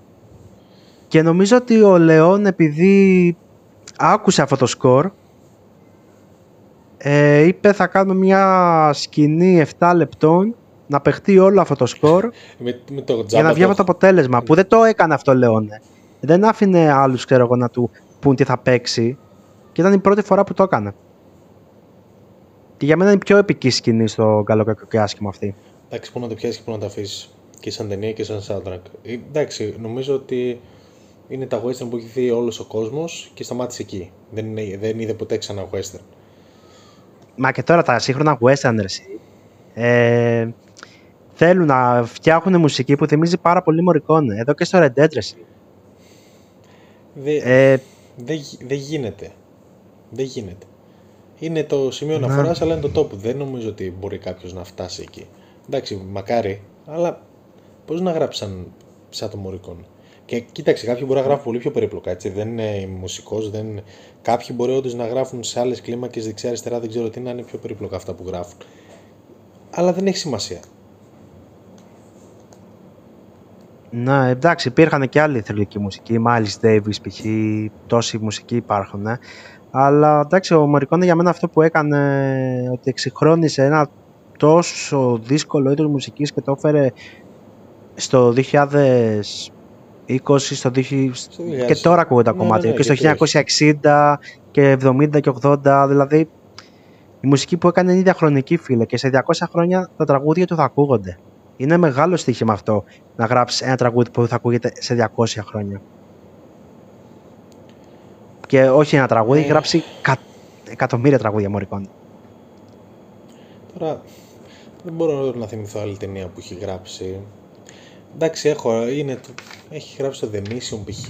Και νομίζω ότι ο Λεόν, επειδή άκουσε αυτό το σκορ, ε, είπε θα κάνουμε μια σκηνή επτά λεπτών να παιχτεί όλο αυτό το σκορ
Με, με το
για
τζάμπα
να βγει
το-
αυτό το αποτέλεσμα. Που δεν το έκανε αυτό ο Λεόν. Δεν άφηνε άλλους, ξέρω εγώ, να του πούν τι θα παίξει. Και ήταν η πρώτη φορά που το έκανε. Και για μένα είναι η πιο επική σκηνή στο Καλό, Κακό και Άσχημο αυτή.
Εντάξει, πού να το πιάσει και πού να το αφήσει. Και σαν ταινία και σαν soundtrack. Ε, εντάξει, νομίζω ότι είναι τα western που έχει δει όλος ο κόσμος και σταμάτησε εκεί. Δεν, είναι, δεν είδε ποτέ ξανά western.
Μα και τώρα τα σύγχρονα western, ρε, εσύ, ε, θέλουν να φτιάχνουν μουσική που θυμίζει πάρα πολύ Morricone. Εδώ και στο Red Dead, ρε, εσύ.
Δεν
Ε,
δε, γι- δεν γίνεται. Δεν γίνεται. Είναι το σημείο
Ναι.
αναφοράς, αλλά είναι το top. Δεν νομίζω ότι μπορεί κάποιος να φτάσει εκεί. Εντάξει, μακάρι, αλλά πώς να γράψει σαν, σαν το Morricone. Και κοίταξε, κάποιοι μπορεί να γράφουν πολύ πιο περίπλοκα. Έτσι. Δεν είναι μουσικός, δεν είναι... Κάποιοι μπορεί όντως να γράφουν σε άλλες κλίμακες δεξιά-αριστερά, δεν ξέρω τι, να είναι πιο περίπλοκα αυτά που γράφουν. Αλλά δεν έχει σημασία.
ναι, εντάξει, υπήρχαν και άλλοι θρηλυκοί μουσικοί, Miles Davis π.χ. Τόσοι μουσικοί υπάρχουν. Ε. Αλλά εντάξει, ο Morricone για μένα αυτό που έκανε, ότι εξυγχρόνισε ένα τόσο δύσκολο είδος μουσικής και το έφερε στο δύο χιλιάδες είκοσι, στο δύο χιλιάδες...
Στο
και
χιλιάδες.
τώρα ακούω τα
Ναι,
κομμάτια,
ναι, ναι,
και στο
γιατί
χίλια εννιακόσια εξήντα και εβδομήντα και ογδόντα, δηλαδή η μουσική που έκανε είναι διαχρονική, φίλε, και σε διακόσια χρόνια τα τραγούδια του θα ακούγονται. Είναι μεγάλο στοίχημα αυτό να γράψεις ένα τραγούδι που θα ακούγεται σε διακόσια χρόνια. Και όχι ένα τραγούδι, έχει
Ε.
γράψει κα... εκατομμύρια τραγούδια Morricone.
Τώρα δεν μπορώ να θυμηθώ άλλη ταινία που έχει γράψει. Εντάξει, έχω, είναι, το- έχει γράψει το The Mission π.χ.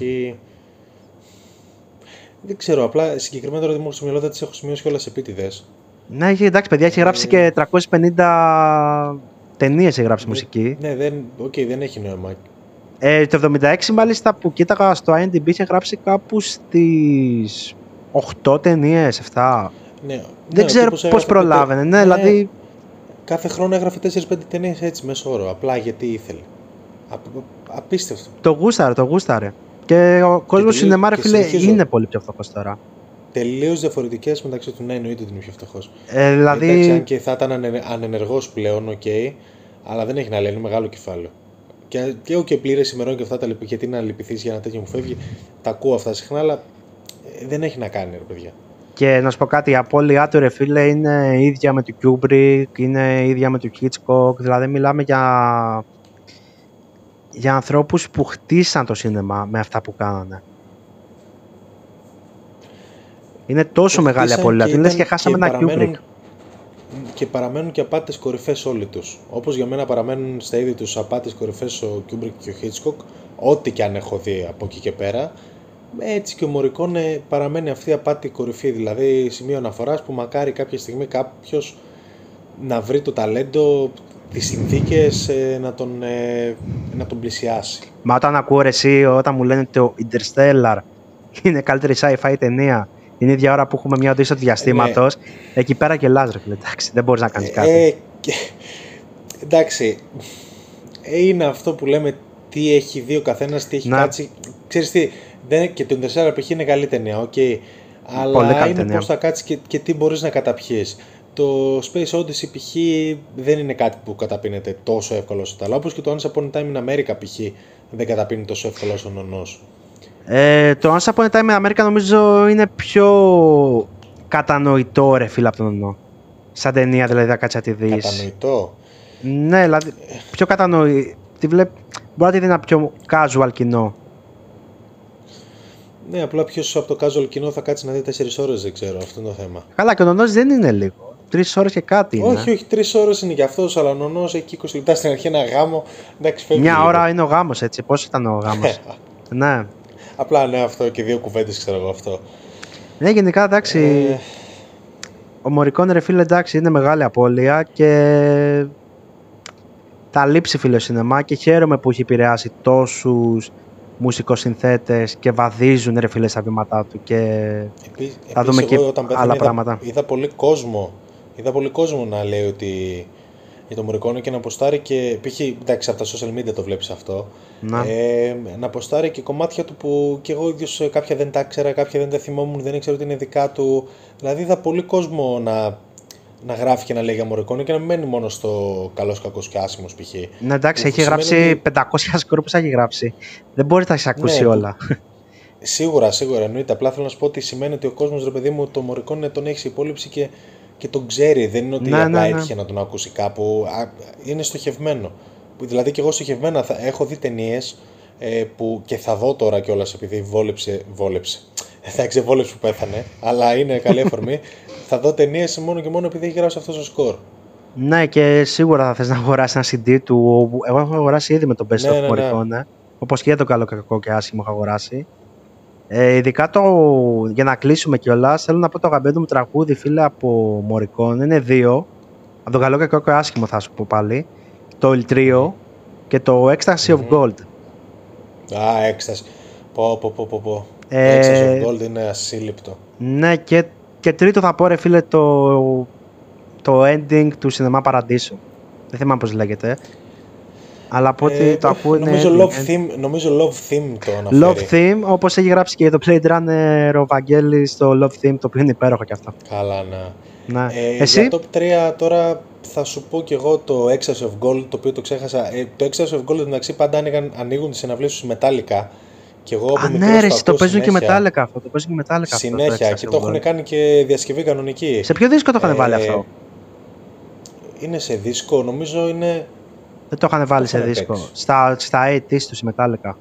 Δεν ξέρω, απλά συγκεκριμένα τώρα δεν μου έχω στο μυαλό, δεν τις έχω σημειώσει όλες επίτηδες.
Ναι, έχει, εντάξει, παιδιά, έχει γράψει και τριακόσιες πενήντα ταινίες, έχει γράψει μουσική.
Ναι, δεν, okay, δεν έχει νόημα.
Ε, το εβδομήντα έξι, μάλιστα, που κοίταγα στο IMDb, είχε γράψει κάπου στις οκτώ ταινίες, επτά.
Ναι,
Δεν
ναι, ο
ξέρω
τύπος
πώς
έγραφε
προλάβαινε.
πέντε-
Ναι, δηλαδή.
Κάθε χρόνο έγραφε τέσσερις πέντε ταινίες έτσι μέσω όρο, απλά γιατί ήθελε. Α, απίστευτο.
Το γούσταρε, το γούσταρε. Και ο κόσμος
τελείως-
σινεμά, ρε
και
φίλε,
συνεχίζω.
είναι πολύ πιο φτωχός τώρα.
Τελείως διαφορετικές μεταξύ του, ναι, εννοείται ότι είναι πιο φτωχός.
Ε, δηλαδή.
Εντάξει, αν και θα ήταν ανε- ανενεργός πλέον, οκ, αλλά δεν έχει να λέει, είναι μεγάλο κεφάλαιο. Και, και ο και πλήρες ημερών και αυτά τα λοιπά, γιατί να λυπηθείς για ένα τέτοιο μου φεύγει, τα ακούω αυτά συχνά, αλλά ε, δεν έχει να κάνει, ρε παιδιά.
Και να σου πω κάτι, η απώλειά του, ρε φίλε, είναι ίδια με του Kubrick, είναι ίδια με του Hitchcock, δηλαδή μιλάμε για, για ανθρώπους που χτίσαν το σίνεμα με αυτά που κάνανε. Είναι τόσο
Το
μεγάλη
χτίσαν
απώλεια,
και
του λες
ήταν-
και χάσαμε
και
ένα Kubrick.
παραμένουν- Και παραμένουν και απάτες κορυφές όλοι τους. Όπως για μένα παραμένουν στα είδη τους απάτες κορυφές ο Kubrick και ο Hitchcock, ό,τι και αν έχω δει από εκεί και πέρα. Έτσι και ο Morricone παραμένει αυτή η απάτη κορυφή, δηλαδή σημείο αναφοράς που μακάρι κάποια στιγμή κάποιος να βρει το ταλέντο, τις συνθήκες ε, να, τον, ε, να τον πλησιάσει.
Μα όταν ακούω ρε εσύ, όταν μου λένε ότι το Interstellar είναι καλύτερη sci-fi ταινία, είναι η ίδια ώρα που έχουμε μια οδύσσια του διαστήματος, εκεί πέρα και ρε φίλε, εντάξει, δεν μπορείς να κάνεις κάτι.
Ε, και, εντάξει, ε, είναι αυτό που λέμε τι έχει δει ο καθένας, τι έχει
Να.
κάτσει. Ξέρεις τι, δεν, και το Interstellar π.χ. είναι καλή ταινία, οκ.
Πολύ
Αλλά
καλή
είναι
ταινία.
πώς θα κάτσεις και, και τι μπορείς να καταπιείς. Το Space Odyssey π.χ. δεν είναι κάτι που καταπίνεται τόσο εύκολα όσο τα άλλα. Όπως και το Once Upon a Time in America π.χ. δεν καταπίνει τόσο εύκολα όσο ο νονός.
Ε, το Once Upon a Time in America νομίζω είναι πιο κατανοητό ρε φίλε από τον Ονό. Σαν ταινία δηλαδή θα κάτσει να τη δεις.
Κατανοητό.
Ναι, δηλαδή πιο κατανοητό. Τη βλέπ... Μπορεί να τη δει ένα πιο casual κοινό.
Ναι, απλά ποιος από το casual κοινό θα κάτσει να δει τέσσερις ώρες, δεν ξέρω, αυτό είναι το θέμα.
Καλά, και ο Νονός δεν είναι λίγο. Τρεις ώρες και κάτι είναι.
Όχι, όχι, τρεις ώρες είναι και αυτός, αλλά ο νονός έχει είκοσι λεπτά στην αρχή ένα γάμο. Εντάξει, φεύγει
Μια
λίγο.
ώρα είναι ο γάμος, έτσι. Πώς ήταν ο γάμος. Ναι.
Απλά ναι, αυτό και δύο κουβέντες, ξέρω εγώ αυτό.
Ναι, γενικά εντάξει.
Ε,
Ο Morricone ρε φίλε, εντάξει, είναι μεγάλη απώλεια και τα λείψει φίλε σινεμά και χαίρομαι που έχει επηρεάσει τόσους μουσικοσυνθέτες και βαδίζουν ρε φίλε στα βήματά του και
Επί,
θα δούμε
επίσης,
και
εγώ όταν πέθανε
άλλα
είδα,
πράγματα.
είδα πολύ κόσμο. Είδα πολύ κόσμο να λέει ότι για το Morricone και να αποστάρει και π.χ. εντάξει, από τα social media το βλέπεις αυτό.
Να.
Ε, να αποστάρει και κομμάτια του που και εγώ ίδιος ε, κάποια δεν τα ξέρα, κάποια δεν τα θυμόμουν, δεν ήξερα ότι είναι δικά του. Δηλαδή είδα πολύ κόσμο να, να γράφει και να λέει για Morricone και να μην μένει μόνο στο καλός, κακός και άσημος π.χ.
Ναι, εντάξει,
Που
έχει
σημαίνει
γράψει
ότι-
πεντακόσια σκορ που έχει γράψει. Δεν μπορεί να έχει ακούσει
Ναι, που-
όλα.
Σίγουρα, σίγουρα εννοείται. Απλά θέλω να σου πω ότι σημαίνει ότι ο κόσμος, ρε παιδί μου, το Morricone τον έχει σε υπόλοιψη και, και τον ξέρει. Δεν είναι ότι
Ναι,
απλά
ναι, ναι.
έτυχε να τον ακούσει κάπου. Α, είναι στοχευμένο. Που- Δηλαδή και εγώ στοχευμένα θα, έχω δει ταινίες ε, που και θα δω τώρα κιόλας επειδή βόλεψε. Βόλεψε. Εντάξει, βόλεψε που πέθανε, αλλά είναι καλή αφορμή. Θα δω ταινίες μόνο και μόνο επειδή έχει γράψει αυτό το σκορ.
Ναι, και σίγουρα θα θες να αγοράσει ένα σι ντι του. Εγώ έχω αγοράσει ήδη με τον Best
Ναι,
of
ναι, ναι.
Morricone. Όπως και για το καλό, κακό και άσχημο έχω αγοράσει. Ε, ειδικά το, για να κλείσουμε κιόλα, θέλω να πω το αγαπημένο μου τραγούδι, φίλε, από Morricone. Είναι δύο. Από το καλό, κακό και άσχημο θα σου πω πάλι. Το Il Trio και το Ecstasy of Gold.
Α, έκσταση. Πω, πω, πω, πω, πω.
Ε,
Ecstasy of Gold είναι ασύλληπτο.
Ναι, και, και τρίτο θα πω, ρε φίλε, το, το ending του Σινεμά Παραντήσου. Δεν θυμάμαι πώς λέγεται. Αλλά από ό,τι
Ε,
το ακούω είναι
νομίζω,
ending,
love
ending.
theme, νομίζω Love Theme το αναφέρει.
Love Theme, όπως έχει γράψει και το Blade Runner ο Βαγγέλης στο Love Theme, το οποίο είναι υπέροχο κι αυτό.
Καλά, ναι.
Ναι.
Ε,
Εσύ,
Για top τρία τώρα θα σου πω και εγώ το Excess of Gold, το οποίο το ξέχασα. Ε, το Excess of Gold εντάξει πάντα άνοιγαν, ανοίγουν τις συναυλίες τους Metallica. Και εγώ από
α,
μικρός
ναι, ρε, εσύ, το
ακούω
παίζουν και
συνέχεια.
Metallica αυτό. Το παίζουν και Metallica αυτό.
Συνέχεια
το
και
Ecstasy
το
of Gold.
έχουν κάνει και διασκευή κανονική.
Σε ποιο δίσκο το είχαν
Ε,
βάλει αυτό?
Είναι σε δίσκο, νομίζω είναι.
Δεν το είχαν βάλει σε
είχαν
δίσκο.
παίξει.
Στα, στα ογδόντα τους η Metallica.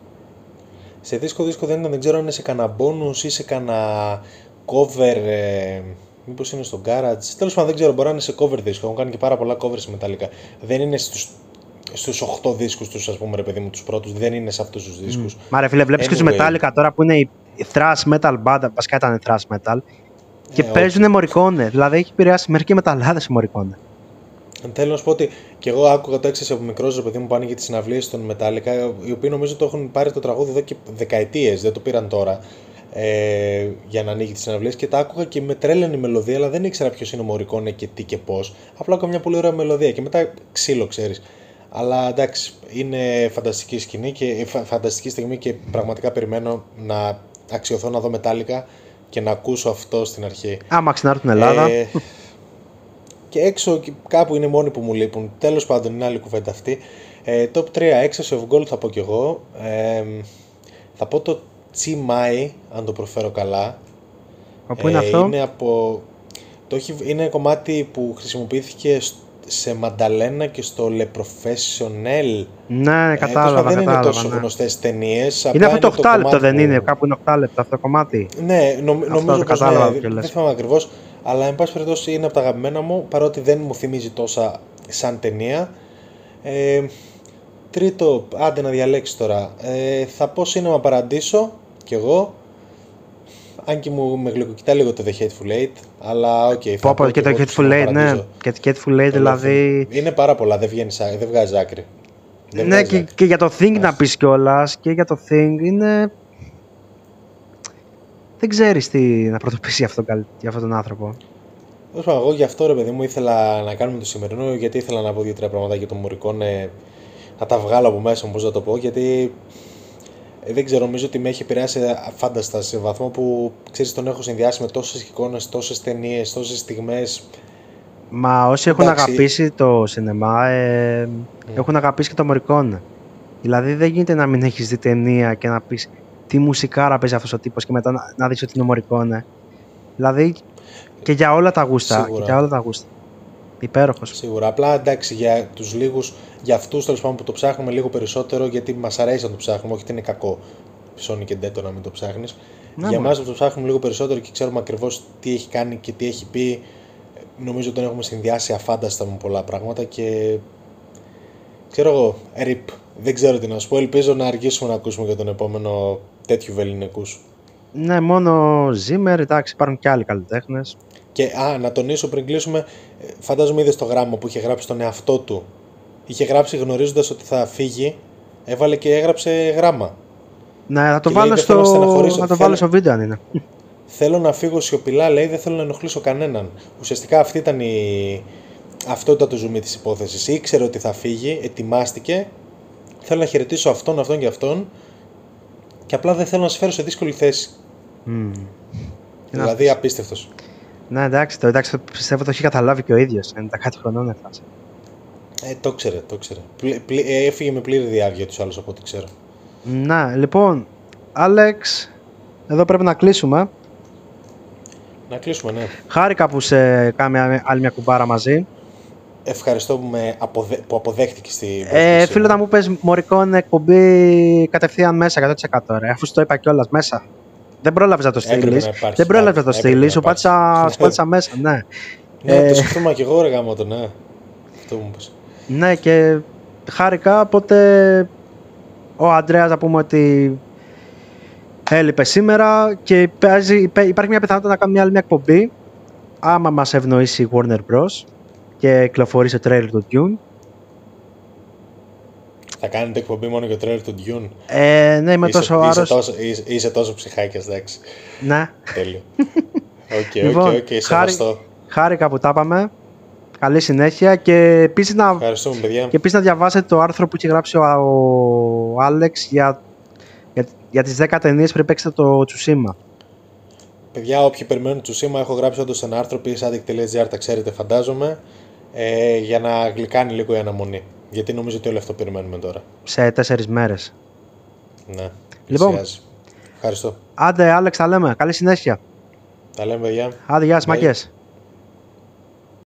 Σε δίσκο δίσκο δεν ήταν, δεν ξέρω αν είναι σε κανένα bonus ή σε κανένα cover. Ε, μήπως είναι στο garage. Τέλος πάντων δεν ξέρω, μπορεί να είναι σε cover δίσκο. Έχουν κάνει και πάρα πολλά covers σε Metallica. Δεν είναι στους, στους οκτώ δίσκους τους, ας πούμε, ρε παιδί μου, τους πρώτους. Δεν είναι σε αυτούς τους δίσκους.
Μα ρε φίλε, βλέπεις και στους
Anyway.
Metallica τώρα που είναι η η thrash metal band, βασικά ήταν thrash metal, και
Ε,
παίζουν Morricone. Δηλαδή έχει επηρεάσει μερικοί μεταλλάδες Morricone.
Θέλω να σου πω ότι και εγώ άκουγα το Excess από μικρός, ρε παιδί μου, πάνε για τις συναυλίες των Metallica, οι οποίοι νομίζω το έχουν πάρει το τραγούδι εδώ και δεκαετίες, δεν το πήραν τώρα, ε, για να ανοίγει τις συναυλίες, και τα άκουγα και με τρέλαινε η μελωδία, αλλά δεν ήξερα ποιος είναι ο Morricone και τι και πώς. Απλά άκουγα μια πολύ ωραία μελωδία και μετά ξύλο, ξέρεις. Αλλά εντάξει, είναι φανταστική σκηνή και ε, φα- φανταστική στιγμή και πραγματικά περιμένω να αξιωθώ να δω Metallica και να ακούσω αυτό στην αρχή.
Άμα ξανάρθουν στην Ελλάδα.
Ε, και έξω κάπου είναι οι μόνοι που μου λείπουν. Τέλος πάντων, είναι άλλη κουβέντα αυτή. Ε, top τρία Excess of Gold θα πω κι εγώ. Ε, θα πω το Chimay, αν το προφέρω καλά.
Όπου είναι ε, αυτό?
Είναι, από, το έχει, είναι κομμάτι που χρησιμοποιήθηκε σε Μανταλένα και στο Le Professionnel.
Ναι, κατάλαβα.
Ε, δεν
κατάλαβα,
είναι τόσο
ναι.
γνωστές ταινίες.
Είναι αυτό το οκτώ λεπτό, δεν
που...
είναι? Κάπου είναι οκτώ λεπτό αυτό το κομμάτι.
Ναι, νο, νομίζω πως ναι,
δεν
δεν θυμάμαι ακριβώς. Αλλά εν πάση περιπτώσει είναι από τα αγαπημένα μου, παρότι δεν μου θυμίζει τόσα σαν ταινία. Ε, τρίτο, άντε να διαλέξει τώρα. Ε, θα πω Cinema Paradiso κι εγώ. Αν και μου με γλυκοκοιτά λίγο το The Hateful Eight, αλλά οκ. Okay,
πω πω και το Hateful Eight, ναι. Και το Hateful Eight δηλαδή...
Είναι πάρα πολλά, δεν, βγαίνει, δεν βγάζει άκρη.
Δεν ναι, βγάζει και, άκρη. Και για το Thing να πεις κιόλας, και για το Thing είναι... Δεν ξέρεις τι να πρωτοποιήσει για αυτόν, για αυτόν τον άνθρωπο.
Εγώ γι' αυτό ρε παιδί μου ήθελα να κάνουμε το σημερινό, γιατί ήθελα να πω δύο-τρία πράγματα για τον Morricone, να τα βγάλω από μέσα μου, πώς να το πω, γιατί ε, δεν ξέρω, νομίζω ότι με έχει επηρεάσει φάνταστα σε βαθμό που ξέρεις τον έχω συνδυάσει με τόσες εικόνες, τόσες ταινίες, τόσες στιγμές.
Μα όσοι έχουν εντάξει. αγαπήσει το σινεμά, ε, mm. έχουν αγαπήσει και το Morricone. Δηλαδή δεν γίνεται να μην έχεις δει ταινία και να πεις τι μουσικάρα παίζει αυτός ο τύπος και μετά να, να δεις ότι είναι ο Morricone. Δηλαδή και για όλα τα γούστα. Και για όλα τα γούστα. Υπέροχος.
Σίγουρα. Απλά εντάξει για τους λίγους, για αυτούς τέλος πάντων που το ψάχνουμε λίγο περισσότερο, γιατί μας αρέσει να το ψάχνουμε, όχι ότι είναι κακό. Sony και Ντέτο να μην το ψάχνεις. Να, για εμάς που το ψάχνουμε λίγο περισσότερο και ξέρουμε ακριβώς τι έχει κάνει και τι έχει πει, νομίζω ότι τον έχουμε συνδυάσει αφάνταστα με πολλά πράγματα και. Ξέρω εγώ, ριπ. Δεν ξέρω τι να σου πω. Ελπίζω να αργήσουμε να ακούσουμε για τον επόμενο τέτοιου βεληνικούς.
Ναι, μόνο Zimmer, εντάξει, υπάρχουν και άλλοι καλλιτέχνες.
Και α, να τονίσω πριν κλείσουμε, φαντάζομαι είδες το γράμμα που είχε γράψει τον εαυτό του. Είχε γράψει γνωρίζοντας ότι θα φύγει, έβαλε και έγραψε γράμμα.
Ναι, θα το βάλω στο, να το βάλω στο βίντεο αν είναι.
Θέλω να φύγω σιωπηλά, λέει, δεν θέλω να ενοχλήσω κανέναν. Ουσιαστικά αυτή ήταν η... αυτό ήταν το ζουμί της υπόθεσης. Ήξερε ότι θα φύγει, ετοιμάστηκε. Θέλω να χαιρετήσω αυτόν, αυτόν και αυτόν. Και απλά δεν θέλω να σε φέρω σε δύσκολη θέση. Mm. Δηλαδή απίστευτος.
Ναι, εντάξει, το, εντάξει, πιστεύω το έχει καταλάβει και ο ίδιος. Είναι τα κάτι χρονών έφτασε.
Ε, το ξέρε, το ξέρε. Πλη, πλη, έφυγε με πλήρη διάβγεια τους άλλους από ό,τι ξέρω.
Να, λοιπόν, Άλεξ, εδώ πρέπει να κλείσουμε.
Να κλείσουμε, ναι.
Χάρηκα που σε κάνουμε άλλη μια κουμπάρα μαζί.
Ευχαριστώ που, με αποδε... που αποδέχτηκες την
ε, Φίλε, να μου πες Morricone εκπομπή κατευθείαν μέσα, εκατό τοις εκατό ρε, αφού σου το είπα κιόλας μέσα. Δεν πρόλαβες να το στείλεις. Δεν πρόλαβες να το στείλεις, σου πάτησα μέσα, ναι.
Ναι, ε... το σκεφτούμε κι εγώ ρε γάμο το, ναι. Αυτό μου πες.
Ναι, και χάρηκα, οπότε ο Αντρέας να πούμε ότι έλειπε σήμερα και υπάρχει μια πιθανότητα να κάνουμε μια άλλη μια εκπομπή άμα μας ευνοήσει η Warner Bros. Και κυκλοφορήσει το trailer του Dune.
Θα κάνετε εκπομπή μόνο για το trailer του Dune.
Ε, ναι, είμαι
είσαι,
τόσο άρρωστος.
Είσαι τόσο, είσαι, είσαι τόσο ψυχάκιας, εντάξει.
Ναι.
Τέλειο. Οκ, οκ, οκ, σεβαστό.
Χάρηκα που τα είπαμε. Καλή συνέχεια και επίσης να, και επίσης να διαβάσετε το άρθρο που έχει γράψει ο, ο Άλεξ για, για, για τις δέκα ταινίες που πρέπει παίξετε το Τσουσίμα.
Παιδιά, όποιοι περιμένουν Τσουσίμα, έχω γράψει όντως ένα άρθρο πι ες addict τελεία τζι άρ, τα ξέρετε φαντάζομαι, ε, για να γλυκάνει λίγο η αναμονή. Γιατί νομίζω ότι όλο αυτό περιμένουμε τώρα.
Σε τέσσερις μέρες.
Ναι,
λοιπόν,
ευχαριστώ.
Άντε, Άλεξ, τα λέμε. Καλή συνέχεια.
Τα λέμε, παιδιά.
Άντε, γεια σας, μακές.